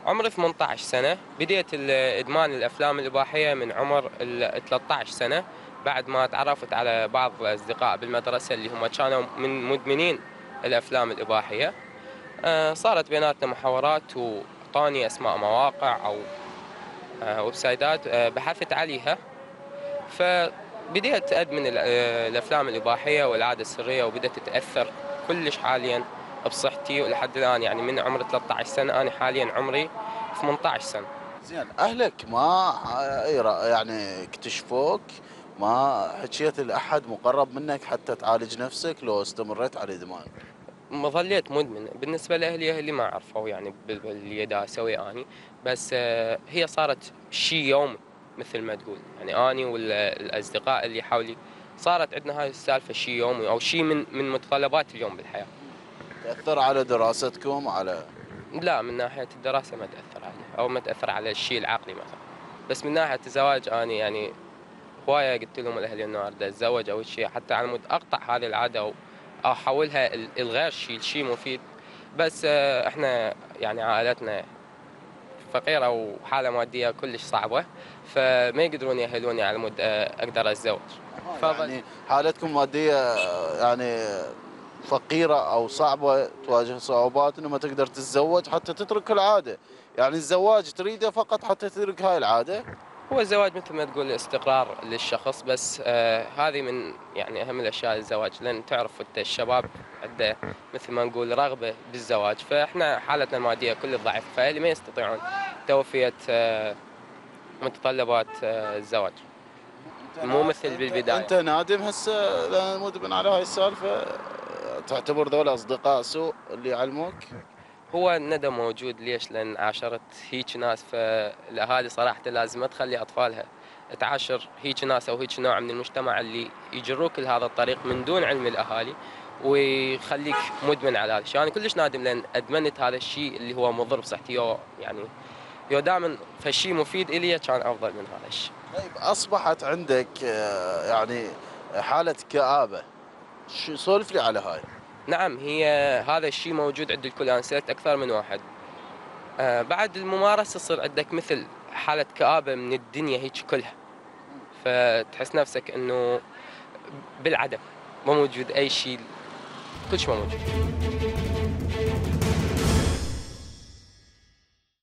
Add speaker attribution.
Speaker 1: عمري 18 سنة. بديت إدمان الأفلام الإباحية من عمر 13 سنة، بعد ما تعرفت على بعض الأصدقاء بالمدرسة اللي هم كانوا من مدمنين الأفلام الإباحية. صارت بيناتنا محاورات وأعطاني أسماء مواقع أو ويب سايتات بحثت عليها، فبديت أدمن الأفلام الإباحية والعادة السرية، وبدأت تتأثر كلش حاليا بصحتي. ولحد الآن يعني من عمر 13 سنة أنا حاليا عمري 18 سنة.
Speaker 2: زين، أهلك ما يعني اكتشفوك؟ ما حكيت لأحد مقرب منك حتى تعالج نفسك لو استمريت على الإدمان؟
Speaker 1: ما ظليت مدمن. بالنسبة لأهلي ما عرفوا يعني باللي دا أسويه أني، بس هي صارت شيء يومي مثل ما تقول. يعني أني والأصدقاء اللي حولي صارت عندنا هاي السالفة شيء يومي، أو شيء من متطلبات اليوم بالحياة.
Speaker 2: تأثر على دراستكم على؟
Speaker 1: لا، من ناحية الدراسة ما تأثر عليه، أو ما تأثر على الشيء العقلي مثلا. بس من ناحية الزواج أنا يعني هواية قلت لهم الأهل إنه أريد أتزوج أو شيء، حتى على مود أقطع هذه العادة أو أحولها الغير شيء مفيد. بس إحنا يعني عائلتنا فقيرة وحالة مادية كلش صعبة، فما يقدرون يأهلوني على مود أقدر أتزوج. فظل
Speaker 2: يعني حالتكم مادية يعني فقيرة أو صعبة، تواجه صعوبات إنه ما تقدر تتزوج حتى تترك العادة. يعني الزواج تريده فقط حتى تترك هاي العادة؟
Speaker 1: هو الزواج مثل ما تقول استقرار للشخص، بس هذه من يعني أهم الأشياء الزواج، لأن تعرف أنت الشباب عنده مثل ما نقول رغبة بالزواج، فإحنا حالتنا المادية كل ضعيفة، فأهلي ما يستطيعون توفية متطلبات الزواج، مو مثل
Speaker 2: أنت
Speaker 1: بالبداية.
Speaker 2: نادم هسه لأن مدمن على هاي السالفة؟ تعتبر ذولا أصدقاء سوء اللي يعلموك؟
Speaker 1: هو الندم موجود، ليش؟ لأن عاشرت هيك ناس، فالأهالي صراحة لازم ما تخلي أطفالها تعاشر هيك ناس أو هيك نوع من المجتمع اللي يجروك لهذا الطريق من دون علم الأهالي، ويخليك مدمن على هذا الشيء. أنا كلش نادم لأن أدمنت هذا الشيء اللي هو مضر بصحتي. يعني دائما فالشيء مفيد إلي كان أفضل من هذا الشيء.
Speaker 2: طيب، أصبحت عندك يعني حالة كآبة، سولف لي على هاي.
Speaker 1: نعم، هذا الشيء موجود عند الكل. أنا سألت أكثر من واحد. بعد الممارسة يصير عندك مثل حالة كآبة من الدنيا هيك كلها، فتحس نفسك انه بالعدم، ما موجود اي شيء، كل شيء ما موجود.